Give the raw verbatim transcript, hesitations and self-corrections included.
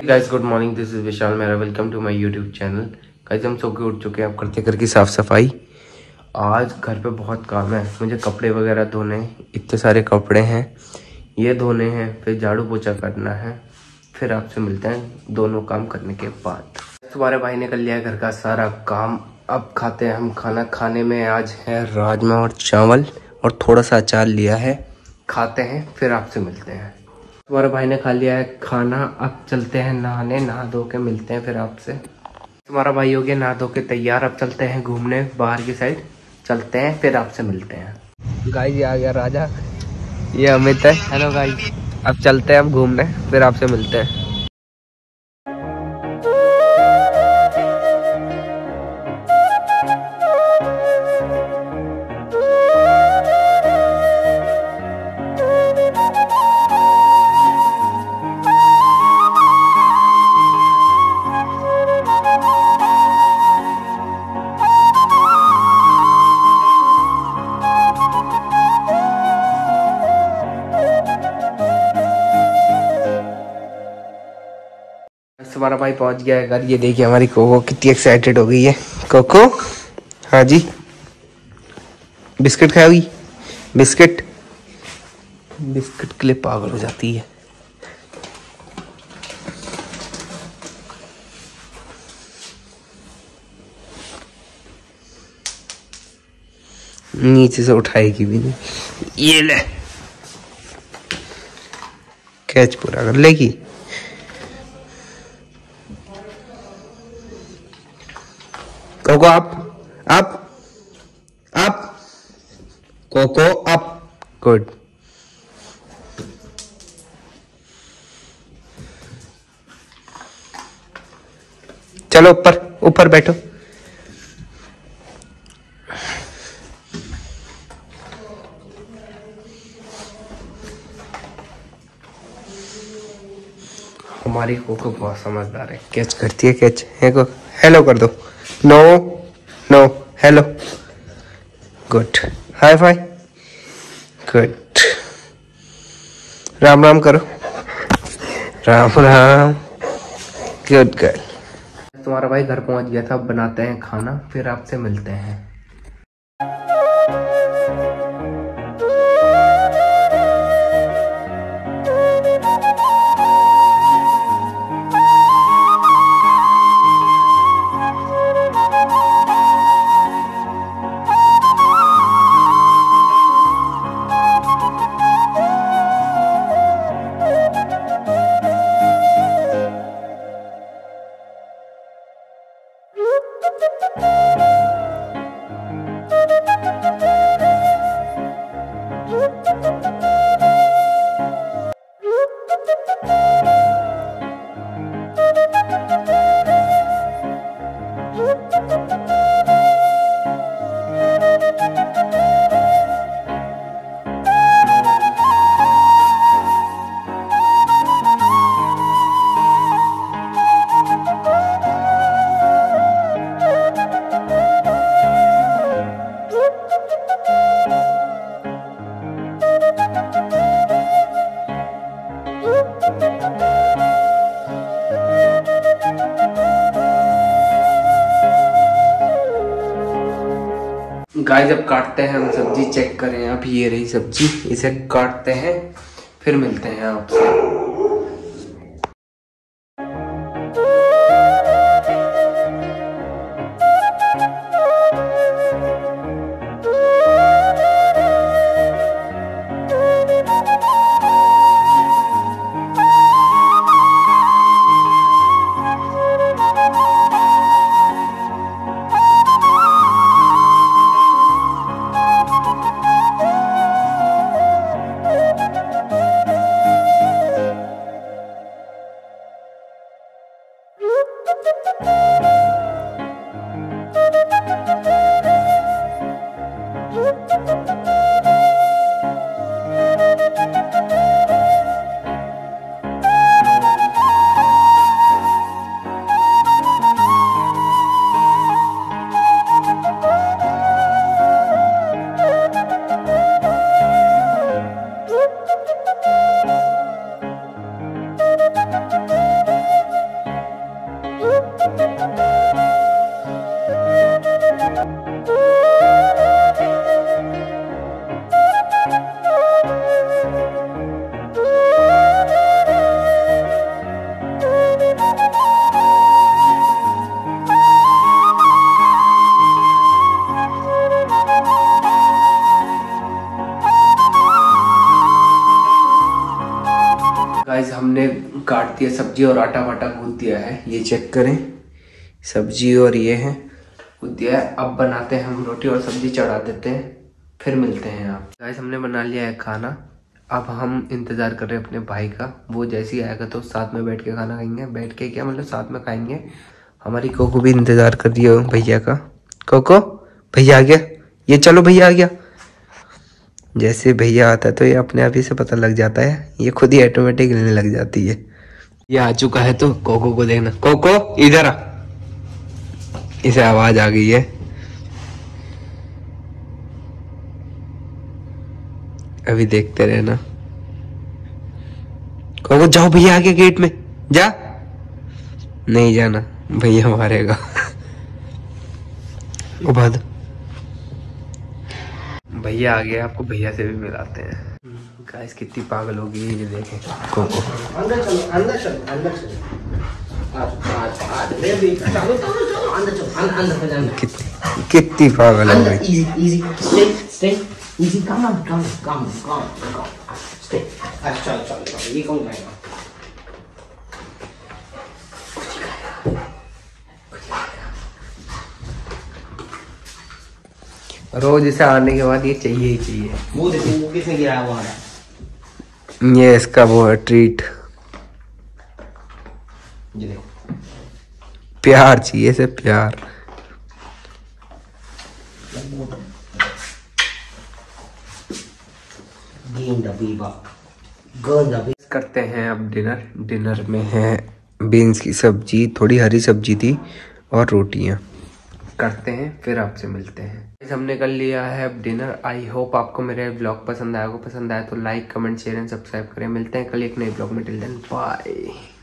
Guys good morning, this is Vishal मेरा। Welcome to my YouTube channel. Guys हम सो के उठ चुके हैं, अब करते करके साफ सफाई। आज घर पे बहुत काम है, मुझे कपड़े वगैरह धोने, इतने सारे कपड़े हैं, ये धोने हैं, फिर झाड़ू पोछा करना है। फिर आपसे मिलते हैं दोनों काम करने के बाद। तुम्हारे भाई ने कर लिया है घर का सारा काम। अब खाते हैं हम खाना। खाने में आज है राजमा और चावल और थोड़ा सा अचार लिया है। खाते हैं फिर आपसे मिलते हैं। तुम्हारे भाई ने खा लिया है खाना, अब चलते हैं नहाने। नहा धो के मिलते हैं फिर आपसे। तुम्हारा भाई हो गया नहा धो के तैयार, अब चलते हैं घूमने बाहर की साइड। चलते हैं फिर आपसे मिलते हैं। गाइस ये आ गया राजा, ये अमित है। हेलो गाइस, अब चलते हैं अब घूमने, फिर आपसे मिलते हैं। हमारा भाई पहुंच गया है घर। ये देखिए हमारी कोको कितनी एक्साइटेड हो गई है। कोको, हाँ जी, बिस्किट खाओगी? बिस्किट बिस्किट के लिए पागल हो जाती है। नीचे से उठाएगी भी नहीं। ये ले, कैच पूरा कर लेगी। Coco up up up, Coco up, good. चलो ऊपर ऊपर बैठो। हमारी कोको बहुत समझदार है, कैच करती है। कैच है को हेलो कर दो। No no hello, good. High five, good. Ram Ram करो, राम राम, गुड गर्ल। तुम्हारा भाई घर पहुंच गया था, अब बनाते हैं खाना, फिर आपसे मिलते हैं। गाइस अब काटते हैं हम सब्जी, चेक करें। अब ये रही सब्जी, इसे काटते हैं फिर मिलते हैं आपसे। गाइस हमने काट दिया सब्जी और आटा वाटा गूंथ दिया है, ये चेक करें, सब्जी और ये है गूंथ दिया है। अब बनाते हैं हम रोटी और सब्जी चढ़ा देते हैं, फिर मिलते हैं आप। गाइस हमने बना लिया है खाना, अब हम इंतज़ार कर रहे हैं अपने भाई का। वो जैसे ही आएगा तो साथ में बैठ के खाना खाएंगे, बैठ के क्या मतलब साथ में खाएंगे। हमारी कोको भी इंतज़ार कर रही है भैया का। कोको भैया आ गया, ये चलो भैया आ गया। जैसे भैया आता है तो ये अपने आप ही से पता लग जाता है, ये खुद ही ऑटोमेटिक हिलने लग जाती है। ये आ चुका है तो कोको को देखना, कोको इधर आ, इसे आवाज आ गई है। अभी देखते रहना। कोको जाओ भैया आगे गेट में जा, नहीं जाना भैया मारेगा। उबाद भैया आ गया, आपको भैया से भी मिलाते हैं। गाइस कितनी पागल होगी ये देखें कोको। अंदर चलो अंदर चलो अंदर चलो आज आज आज ले भी चलो चलो अंदर चलो अंदर अंदर कितनी कितनी पागल हो गई। Easy easy stay stay easy come on come come come stay अच्छा चलो चलो ये कौन खाएगा? रोज इसे आने के बाद ये चाहिए ही चाहिए। वो देखो वो किसने गिराया हुआ है? ये इसका वो है ट्रीट, ये देखो प्यार चाहिए इसे, प्यार। गेंदा बीबा गेंदा बी करते हैं अब डिनर। डिनर में है बीन्स की सब्जी, थोड़ी हरी सब्जी थी और रोटियां। करते हैं फिर आपसे मिलते हैं। हमने कर लिया है अब डिनर। आई होप आपको मेरे ब्लॉग पसंद आया। को पसंद आया तो like comment share and subscribe करें। मिलते हैं कल एक नए ब्लॉग में। Till then bye.